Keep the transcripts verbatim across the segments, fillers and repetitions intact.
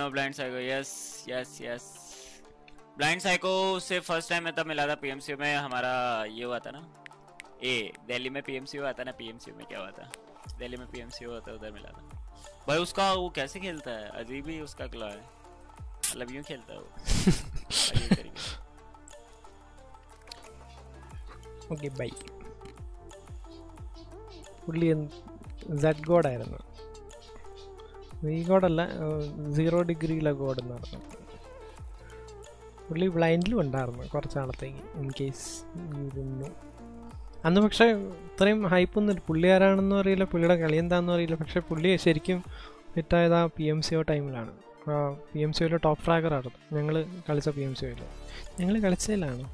know Blind Psycho. Yes, yes, yes. Blind Psycho से first time मैं तब मिला था पीएमसीयू में. हमारा ये हुआ था ना, ए दिल्ली में पीएमसीयू आता ना, पीएमसीयू में क्या हुआ था, दिल्ली में पीएमसीयू होता है, उधर मिला था भाई. उसका वो कैसे खेलता है, अजीब ही उसका क्ला है, मतलब यूं खेलता है वो. Okay bye. പുള്ളി സെഡ് ഗോഡ് ആയിരുന്നു, വി ഗോഡല്ല, സീറോ ഡിഗ്രിയിലെ ഗോഡ് എന്ന് പറഞ്ഞു. പുള്ളി ബ്ലൈൻഡിലും ഉണ്ടായിരുന്നു കുറച്ച് നാളത്തേക്ക്, ഇൻ കേസ് ഇരുന്നു അന്ന്. പക്ഷേ ഇത്രയും ഹൈപ്പൊന്നും പുള്ളി ആരാണെന്നും അറിയില്ല, പുള്ളിയുടെ കളി എന്താണെന്നും അറിയില്ല. പക്ഷേ പുള്ളി ശരിക്കും ഹിറ്റായത് ആ പി എം സി ഒ ടൈമിലാണ്. പി എം സി ഒയിലെ ടോപ്പ് ഫ്രാഗറായിരുന്നു ഞങ്ങൾ കളിച്ച പി എം സി ഒയിൽ. ഞങ്ങൾ കളിച്ചതിലാണ്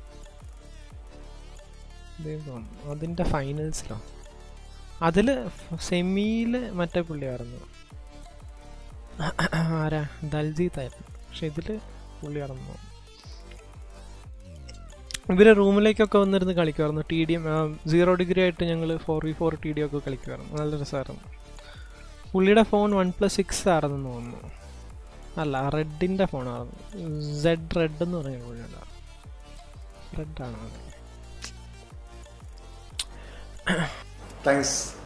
അതിൻ്റെ ഫൈനൽസിലോ, അതിൽ സെമിയിൽ മറ്റേ പുള്ളിയായിരുന്നു, ആരാ ദൽജീത്തായിരുന്നു. പക്ഷെ ഇതിൽ പുള്ളിയായിരുന്നു. ഇവരെ റൂമിലേക്കൊക്കെ വന്നിരുന്ന് കളിക്കുമായിരുന്നു. T D M zero degree ആയിട്ട് ഞങ്ങൾ four V four T D ഒക്കെ കളിക്കുമായിരുന്നു. നല്ല രസമായിരുന്നു. പുള്ളിയുടെ ഫോൺ വൺ പ്ലസ് സിക്സ് ആണെന്ന് തോന്നുന്നു. അല്ല, റെഡിൻ്റെ ഫോണായിരുന്നു, സെഡ് റെഡ് എന്ന് പറഞ്ഞ പുള്ളിയുണ്ട്. റെഡാണോ? താങ്ക്സ്.